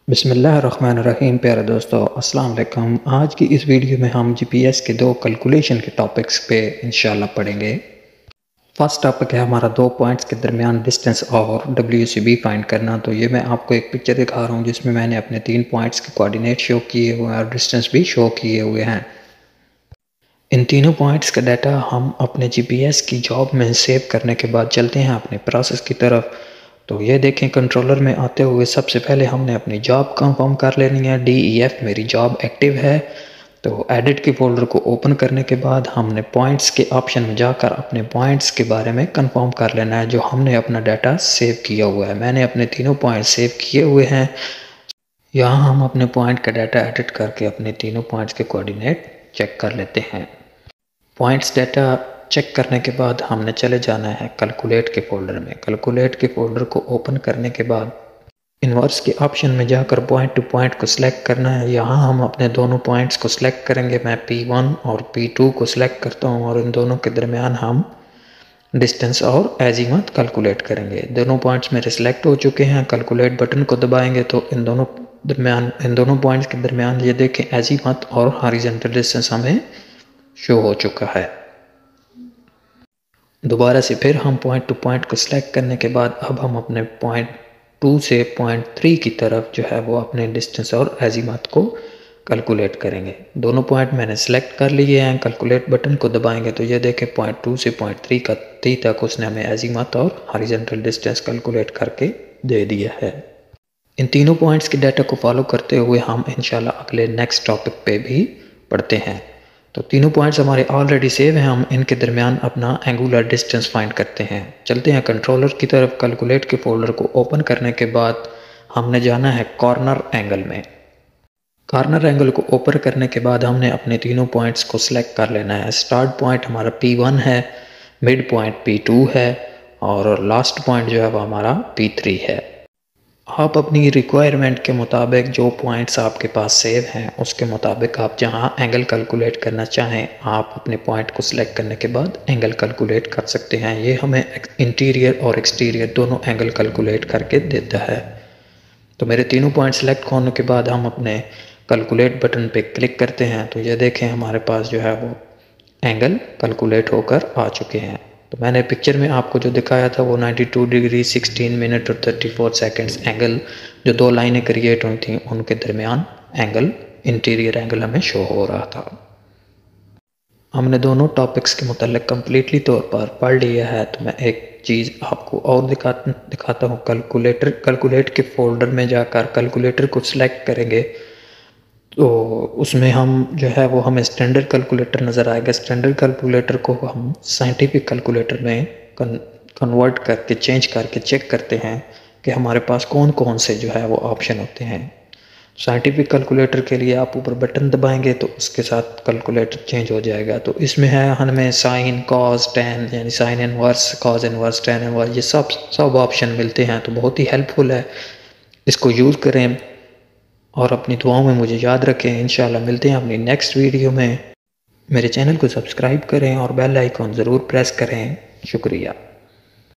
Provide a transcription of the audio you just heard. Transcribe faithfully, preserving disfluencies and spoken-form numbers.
बिस्मिल्लाहिर्रहमानिर्रहीम। प्यारे दोस्तों, अस्सलाम वालेकुम। आज की इस वीडियो में हम जीपीएस के दो कैलकुलेशन के टॉपिक्स पे इंशाल्लाह पढ़ेंगे। फर्स्ट टॉपिक है हमारा दो पॉइंट्स के दरमियान डिस्टेंस और डब्ल्यूसीबी फाइंड करना। तो ये मैं आपको एक पिक्चर दिखा रहा हूँ जिसमें मैंने अपने तीन पॉइंट्स के कोऑर्डिनेट शो किए हुए हैं और डिस्टेंस भी शो किए हुए हैं। इन तीनों पॉइंट्स का डाटा हम अपने जीपीएस की जॉब में सेव करने के बाद चलते हैं अपने प्रोसेस की तरफ। तो ये देखें, कंट्रोलर में आते हुए सबसे पहले हमने अपनी जॉब कंफर्म कर लेनी है। डी ई एफ मेरी जॉब एक्टिव है। तो एडिट के फोल्डर को ओपन करने के बाद हमने पॉइंट्स के ऑप्शन में जाकर अपने पॉइंट्स के बारे में कंफर्म कर लेना है जो हमने अपना डाटा सेव किया हुआ है। मैंने अपने तीनों पॉइंट सेव किए हुए हैं। यहाँ हम अपने पॉइंट का डाटा एडिट करके अपने तीनों पॉइंट्स के कोऑर्डिनेट चेक कर लेते हैं। पॉइंट्स डाटा चेक करने के बाद हमने चले जाना है कैलकुलेट के फोल्डर में। कैलकुलेट के फोल्डर को ओपन करने के बाद इन्वर्स के ऑप्शन में जाकर पॉइंट टू पॉइंट को सिलेक्ट करना है। यहाँ हम अपने दोनों पॉइंट्स को सिलेक्ट करेंगे। मैं पी वन और पी टू को सिलेक्ट करता हूँ और इन दोनों के दरमियान हम डिस्टेंस और एजीमथ कैलकुलेट करेंगे। दोनों पॉइंट्स मेरे सिलेक्ट हो चुके हैं। कैलकुलेट बटन को दबाएंगे तो इन दोनों दरमियान इन दोनों पॉइंट्स के दरमियान ये देखें एजीमथ और हॉरिजॉन्टल डिस्टेंस हमें शो हो चुका है। दोबारा से फिर हम पॉइंट टू पॉइंट को सिलेक्ट करने के बाद अब हम अपने पॉइंट टू से पॉइंट थ्री की तरफ जो है वो अपने डिस्टेंस और एजीमथ को कैलकुलेट करेंगे। दोनों पॉइंट मैंने सेलेक्ट कर लिए हैं। कैलकुलेट बटन को दबाएंगे तो ये देखें पॉइंट टू से पॉइंट थ्री का थ्री तक उसने हमें एजीमथ और हॉरिजॉन्टल डिस्टेंस कैलकुलेट करके दे दिया है। इन तीनों पॉइंट्स के डाटा को फॉलो करते हुए हम इंशाल्लाह अगले नेक्स्ट टॉपिक पे भी पढ़ते हैं। तो तीनों पॉइंट्स हमारे ऑलरेडी सेव हैं। हम इनके दरमियान अपना एंगुलर डिस्टेंस फाइंड करते हैं। चलते हैं कंट्रोलर की तरफ। कैलकुलेट के फोल्डर को ओपन करने के बाद हमने जाना है कॉर्नर एंगल में। कॉर्नर एंगल को ओपन करने के बाद हमने अपने तीनों पॉइंट्स को सिलेक्ट कर लेना है। स्टार्ट पॉइंट हमारा पी वन है, मिड पॉइंट पी टू है और लास्ट पॉइंट जो है वो हमारा पी थ्री है। आप अपनी रिक्वायरमेंट के मुताबिक जो पॉइंट्स आपके पास सेव हैं उसके मुताबिक आप जहां एंगल कैलकुलेट करना चाहें आप अपने पॉइंट को सिलेक्ट करने के बाद एंगल कैलकुलेट कर सकते हैं। ये हमें इंटीरियर और एक्सटीरियर दोनों एंगल कैलकुलेट करके देता है। तो मेरे तीनों पॉइंट सेलेक्ट होने के बाद हम अपने कैलकुलेट बटन पे क्लिक करते हैं तो ये देखें हमारे पास जो है वो एंगल कैलकुलेट होकर आ चुके हैं। तो मैंने पिक्चर में आपको जो दिखाया था वो बानवे डिग्री सोलह मिनट और चौंतीस सेकंड्स एंगल जो दो लाइनें क्रिएट हुई थी उनके दरमियान एंगल इंटीरियर एंगल हमें शो हो रहा था। हमने दोनों टॉपिक्स के मुताल्लिक कम्प्लीटली तौर पर पढ़ लिया है। तो मैं एक चीज़ आपको और दिखा दिखाता हूँ। कैलकुलेटर कैलकुलेट के फोल्डर में जाकर कैलकुलेटर को सिलेक्ट करेंगे तो उसमें हम जो है वो हमें स्टैंडर्ड कैलकुलेटर नज़र आएगा। स्टैंडर्ड कैलकुलेटर को हम साइंटिफिक कैलकुलेटर में कन्वर्ट करके चेंज करके चेक करते हैं कि हमारे पास कौन कौन से जो है वो ऑप्शन होते हैं। साइंटिफिक कैलकुलेटर के लिए आप ऊपर बटन दबाएंगे तो उसके साथ कैलकुलेटर चेंज हो जाएगा। तो इसमें है हमें साइन, कॉस, टेन यानी sine inverse, cos inverse, tan inverse, ये सब सब ऑप्शन मिलते हैं। तो बहुत ही हेल्पफुल है, इसको यूज़ करें और अपनी दुआओं में मुझे याद रखें। इंशाल्लाह मिलते हैं अपनी नेक्स्ट वीडियो में। मेरे चैनल को सब्सक्राइब करें और बेल आइकॉन ज़रूर प्रेस करें। शुक्रिया।